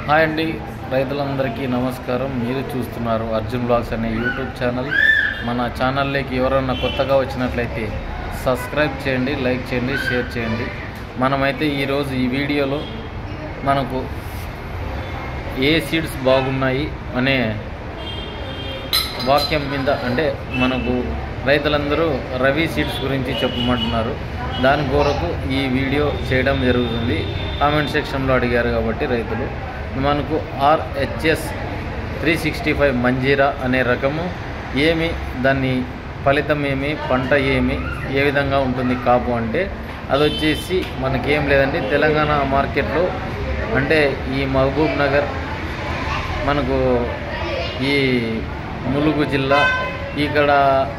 Hi అండి, రైతులందరికీ నమస్కారం. మీరు చూస్తున్నారు అర్జున్ బ్లాగ్స్ అనే యూట్యూబ్ ఛానల్. మన ఛానల్లోకి ఎవరన్నా కొత్తగా వచ్చినట్లయితే సబ్స్క్రైబ్ చేయండి, లైక్ చేయండి, షేర్ చేయండి. మనమైతే ఈరోజు ఈ వీడియోలో మనకు ఏ సీడ్స్ బాగున్నాయి అనే వాక్యం మీద, అంటే మనకు రైతులందరూ రవి సీడ్స్ గురించి చెప్పమంటున్నారు. దాని కొరకు ఈ వీడియో చేయడం జరుగుతుంది. కామెంట్ సెక్షన్లో అడిగారు కాబట్టి రైతులు. మనకు RHS 365 మంజీరా అనే రకము ఏమి, దాన్ని ఫలితం ఏమి, పంట ఏమి, ఏ విధంగా ఉంటుంది కాపు అంటే, అది వచ్చేసి మనకేం లేదండి, తెలంగాణ మార్కెట్లో అంటే ఈ మహబూబ్ నగర్, మనకు ఈ ములుగు జిల్లా, ఇక్కడ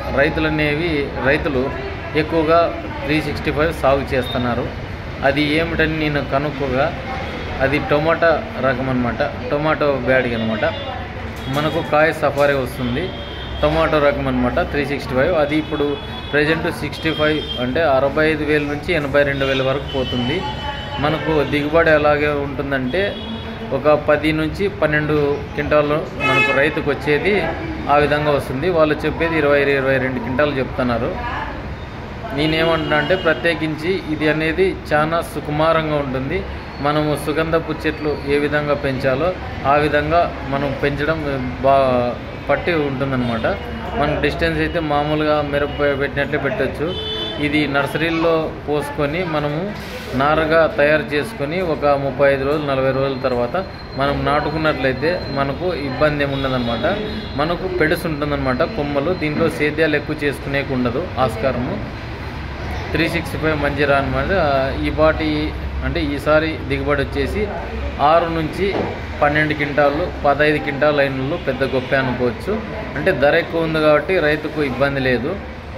రైతులు ఎక్కువగా 365 సాగు చేస్తున్నారు. అది ఏమిటని నేను కనుక్కోగా అది టొమాటో రకం అనమాట, టొమాటో బ్యాడ్కి అనమాట. మనకు కాయ సఫారీ వస్తుంది, టొమాటో రకం అనమాట 365. అది ఇప్పుడు ప్రజెంట్ 65 అంటే 65,000 నుంచి 82,000 వరకు పోతుంది. మనకు దిగుబడి ఎలాగే ఉంటుందంటే ఒక 10 నుంచి 12 క్వింటాలు మనకు రైతుకు వచ్చేది ఆ విధంగా వస్తుంది. వాళ్ళు చెప్పేది 20-22 క్వింటాలు చెప్తున్నారు. నేనేమంటున్నా అంటే, ప్రత్యేకించి ఇది అనేది చాలా సుకుమారంగా ఉంటుంది. మనము సుగంధపు చెట్లు ఏ విధంగా పెంచాలో ఆ విధంగా మనం పెంచడం పట్టి ఉంటుందన్నమాట. మనకు డిస్టెన్స్ అయితే మామూలుగా మిరప పెట్టినట్లే పెట్టచ్చు. ఇది నర్సరీల్లో పోసుకొని మనము నారుగా తయారు చేసుకొని ఒక 35 రోజులు 40 రోజుల తర్వాత మనం నాటుకున్నట్లయితే మనకు ఇబ్బంది ఏమి ఉండదన్నమాట. మనకు పెడుసు ఉంటుందన్నమాట కొమ్మలు. దీంట్లో సేద్యాలు ఎక్కువ చేసుకునేకి ఉండదు ఆస్కారము. 365 మంజీరా అనమాట. ఈ పాటి అంటే ఈసారి దిగుబడి వచ్చేసి 6 నుంచి 12 క్వింటాలు, 15 క్వింటాల లైన్లలో పెద్ద గొప్ప అనుకోవచ్చు. అంటే ధర ఎక్కువ ఉంది కాబట్టి రైతుకు ఇబ్బంది లేదు.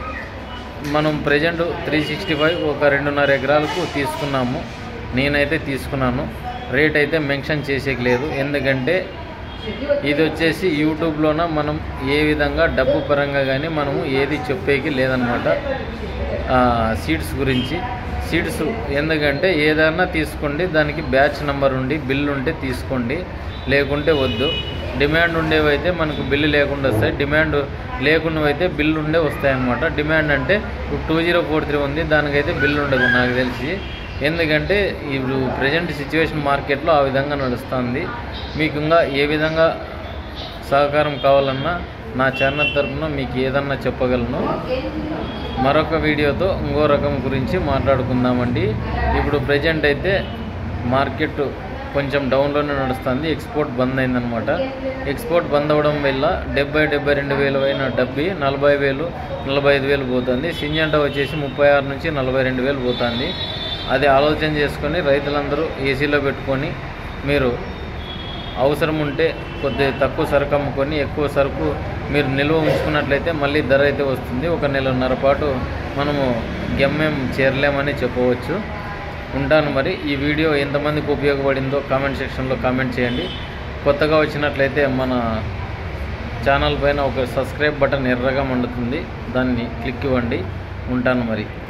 మనం ప్రజెంట్ 365 ఒక 2.5 ఎకరాలకు తీసుకున్నాము. నేనైతే తీసుకున్నాను. రేట్ అయితే మెన్షన్ చేసేకి లేదు, ఎందుకంటే ఇది వచ్చేసి యూట్యూబ్లోన మనం ఏ విధంగా డబ్బు పరంగా కానీ మనము ఏది చెప్పేకి లేదనమాట. సీడ్స్ గురించి సీడ్స్ ఎందుకంటే ఏదైనా తీసుకోండి, దానికి బ్యాచ్ నెంబర్ ఉండి బిల్లు ఉంటే తీసుకోండి, లేకుంటే వద్దు. డిమాండ్ ఉండేవైతే మనకు బిల్లు లేకుండా వస్తాయి, డిమాండ్ లేకున్నవైతే బిల్లు ఉండే వస్తాయన్నమాట. డిమాండ్ అంటే ఇప్పుడు 2043 ఉంది, దానికైతే బిల్లు ఉండదు నాకు తెలిసి. ఎందుకంటే ఇప్పుడు ప్రజెంట్ సిచ్యువేషన్ మార్కెట్లో ఆ విధంగా నడుస్తుంది. మీకు ఇంకా ఏ విధంగా సహకారం కావాలన్నా నా ఛానల్ తరఫున మీకు ఏదన్నా చెప్పగలను. మరొక వీడియోతో ఇంకో రకం గురించి మాట్లాడుకుందామండి. ఇప్పుడు ప్రజెంట్ అయితే మార్కెట్ కొంచెం డౌన్లోనే నడుస్తుంది. ఎక్స్పోర్ట్ బంద్ అయిందనమాట. ఎక్స్పోర్ట్ బంద్ అవ్వడం వల్ల 70-72,000 అయిన డబ్బి 40,000-45,000 పోతుంది. సింజంటా వచ్చేసి 36 నుంచి 42,000 పోతుంది. అది ఆలోచన చేసుకొని రైతులందరూ ఏసీలో పెట్టుకొని మీరు అవసరం ఉంటే కొద్దిగా తక్కువ సరుకు అమ్ముకొని ఎక్కువ సరుకు మీరు నిల్వ ఉంచుకున్నట్లయితే మళ్ళీ ధర అయితే వస్తుంది. ఒక 1.5 పాటు మనము గమ్యం చేరలేమని చెప్పవచ్చు. ఉంటాను మరి. ఈ వీడియో ఎంతమందికి ఉపయోగపడిందో కామెంట్ సెక్షన్లో కామెంట్ చేయండి. కొత్తగా వచ్చినట్లయితే మన ఛానల్ పైన ఒక సబ్స్క్రైబ్ బటన్ ఎర్రగా మండుతుంది, దాన్ని క్లిక్ ఇవ్వండి. ఉంటాను మరి.